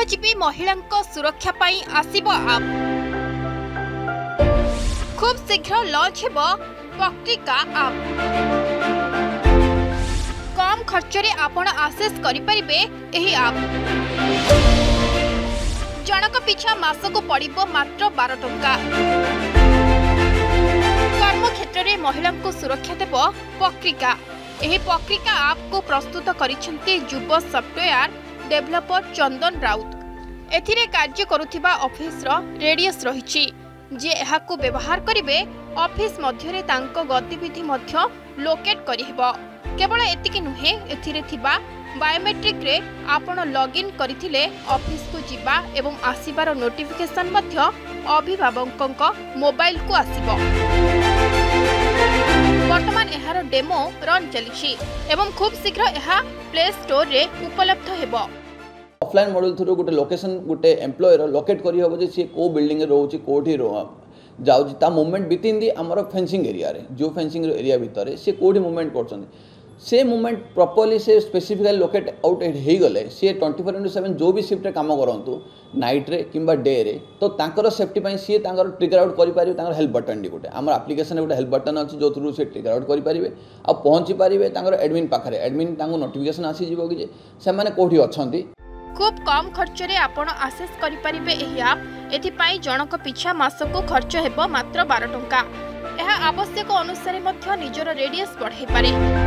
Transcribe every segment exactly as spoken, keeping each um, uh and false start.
श्रमजीवी महिला सुरक्षा पाई आसिबो आप खूब शीघ्र लॉन्च हेबो पक्रिका आप। कम खर्च रे आपण आसेस करि परिबे एही आप। जनक पिछा मासको पड़िबो मात्र बारह टंका। कर्म क्षेत्र रे महिला को सुरक्षा देबो पक्रिका। एही पक्रिका आप को प्रस्तुत करिसेंती युवा सॉफ्टवेयर डेवलपर चंदन राउत। एथिरे कार्य करुथिबा ऑफिस रो रेडियस रहिछि जे एहाकू व्यवहार करिवे ऑफिस मध्यरे तांको गतिविधि मध्य लोकेट करिहेबो। केवल एतिकी नुहे एथिरे थिबा बायोमेट्रिक रे आपण लॉगिन करिथिले ऑफिस को जिबा एवं आसीबार नोटिफिकेशन मध्य अभिभावकक मोबाइल को आसीबो। वर्तमान एहार डेमो रन चलिछि एवं खूब शीघ्र एहा प्ले स्टोर रे उपलब्ध हेबो। ऑफलाइन मॉडल थ्रू गोटे लोकेशन गोटे एम्प्लॉयर लोकेट करी हबो जे सी को बिल्डिंग रे रहउछि कोठी रो जाउछि ता मूवमेंट बितिन दी हमर फेंसिंग एरिया रे जो फेंसिंग एरिया भीतर से कोठी मूवमेंट करछन्ती से मूवमेंट प्रॉपर्ली से स्पेसिफिकली लोकेट आउट हे गले सी ट्वेंटी फोर इंटू सेवन जो भी शिफ्ट काम करंतु नाइट रे किंबा डे रे तो तांकर सेफ्टी पई सी तांकर ट्रिगर आउट करि पारिबे। तांकर हेल्प बटन डी गोटे हमर एप्लीकेशन गोटे हेल्प बटन अछि जो थ्रू से ट्रिगर आउट करि पारिबे आ पहुंची पारिबे तांकर एडमिन पाखरे एडमिन तांको नोटिफिकेशन आसी जिवो कि जे से माने कोठी अछंती। खूब कम खर्च रे आपण आसेस करि परिबे एही ऐप। एथि पई जनक पिछा मासको खर्च हेबो मात्र बारह टंका। एहा आवश्यक अनुसार मध्य निजर रेडियस बढ़ाई पारे।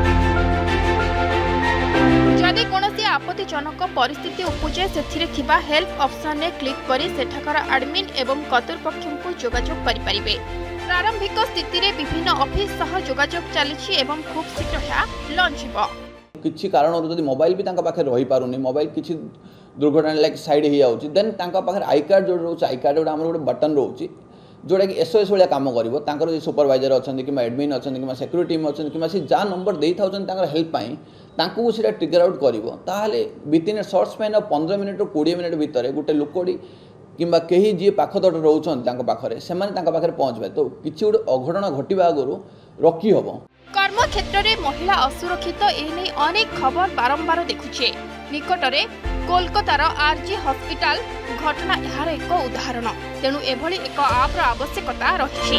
जदि कोनोसी आपत्तिजनक परिस्थिति उपजे सेथिरे थिबा हेल्प ऑप्शन ने क्लिक करी सेठाकर एडमिन एवं कर्तृपक्षको जोगाजोग करि परिबे। प्रारंभिक स्थिति रे विभिन्न ऑफिस सह जोगाजोग चलिछि एवं खूब शीघ्र या लॉन्च हेबो। किछि कारण जदि मोबाइल भी तांका पाखे रही पारुनी मोबाइल किछि दुर्घटना लाइक साइड ही आउछि देन तांका पाखे आई कार्ड जो रहउछि आई कार्ड हमर गोटे बटन रहउछि जोड़ा कि एसओएस भाया काम करिवो। तांकर जे सुपरवाइजर अछन्ती कि एडमिन अछन्ती कि सिक्यूरिटी टीम अछन्ती कि जा नंबर देई थाउछन तांकर हेल्प पाई तांको सेटा ट्रिगर आउट करिवो ताहाले विथिन शॉर्ट स्पैन ऑफ पंद्रह मिनिट रो बीस मिनिट भितर गोटे लोकडी किंबा केही जे पाखतट रहउछन तांको पाखरे सेमाने तांको पाखरे पहुंचबे तो किछि गोटे अघटना घटिबा आगरु रखी हबो। कर्म क्षेत्र रे महिला असुरक्षित एने अनेक खबर बारंबार देखुछे। निकटरे कोलकातार आरजी हॉस्पिटल घटना यार एक उदाहरण। तेणु एभली एक आप आवश्यकता रही।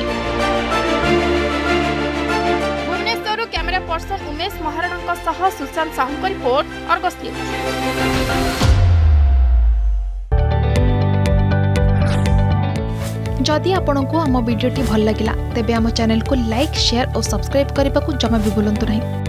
भुवनेश्वर कैमेरा पर्सन उमेश महाराणा सह सुशांत साहू का रिपोर्ट अर्गस न्यूज। जदि आपंक आम भिडी भल लगा तेब आम चैनल को लाइक शेयर और सब्सक्राइब करने को जमा भी भूलु नहीं।